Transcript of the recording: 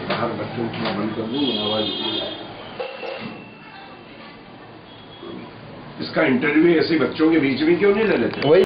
बाहर बच्चों को बंद कर दूँ, आवाज। इसका इंटरव्यू ऐसे बच्चों के बीच में क्यों नहीं ले लेते?